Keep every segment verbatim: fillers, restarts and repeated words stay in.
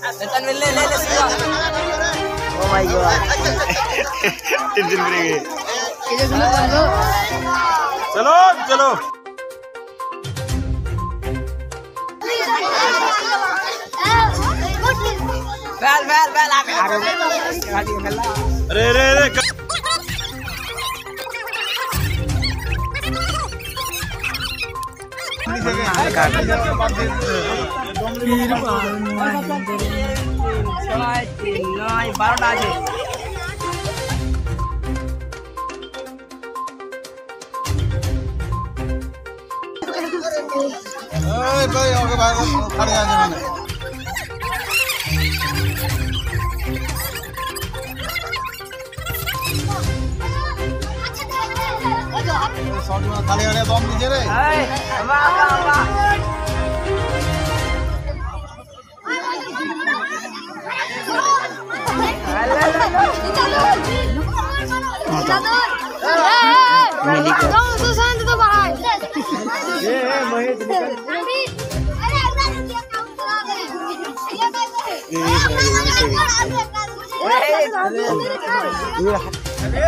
वेतन मिलने ले ले oh my god tension free गए चलो चलो बैल बैल बैल आ गया अरे अरे अरे बारह भाई आगे भाई खड़े आ जाओ सॉरी में खाली वाले बम दीजिए रे वाह वाह वाह मिली को तो सुशांत तो भाई ये है महेश अरे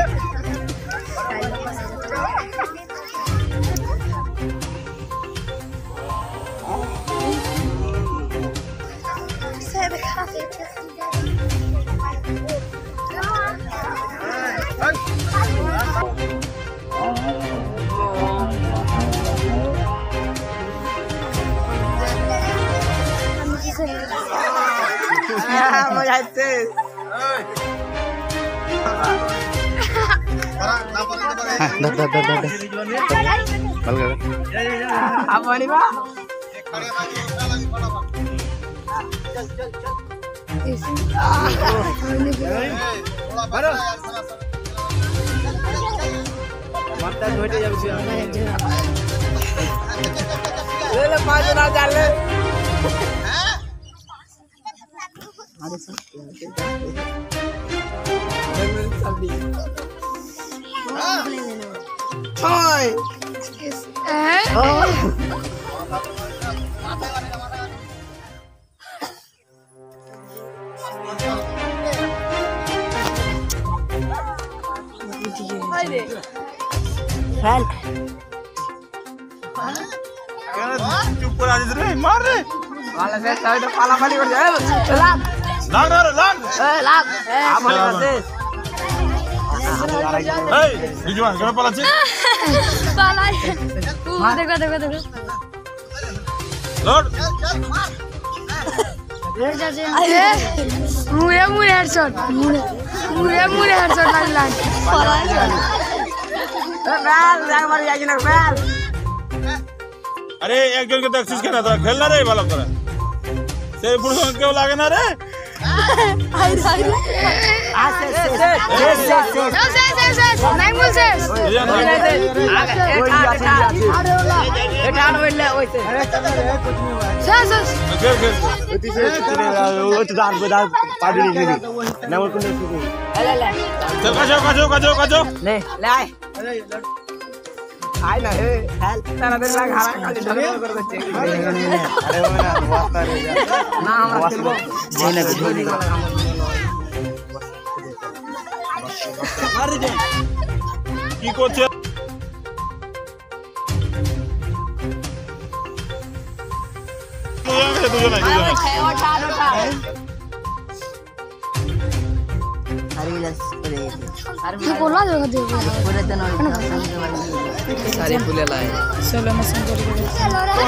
dah dah dah dah bal gak apa nih pak mata dua jam siang le maju na jalan ada sih Toy. Eh? Oh. Hal. चुप कर आज रे मार रे वाला से साइड पाला पाली कर जाए लाग लाग रे लाग ए लाग आप बोले से ए निजुan kenapa pala sih pala देखो देखो देखो लॉर्ड अरे मुरे मुरे हेडशॉट मुरे मुरे मुरे हेडशॉट लागला बैल जाग मार जागी ना बैल अरे एक जन के तो एक्सेस करना था खेलना रे बालक करा से पुरुष क्यों लागे ना रे आई आई आ से से से से से से नहीं बोल से ये ठाड़ बोल ओए से से से खेल खेल ओती से चले ओ तो दान बदा पाड़ी नहीं ना बोल को ले ले चल का जाओ का जाओ का जाओ का जाओ ले ले आए आए ना हे हेल्प तेरा दिन लगा हारा खाली डबल कर दे अरे वो ना वास्ता रे ना हमरा खेलबो जेने को धोनी मार दे की করছে দুজন দুজন দুজন ওঠা ওঠা अरे लस अरे अरे बोला दो दे पूरे दिन और सारे फूले लाए चलो मैं संग कर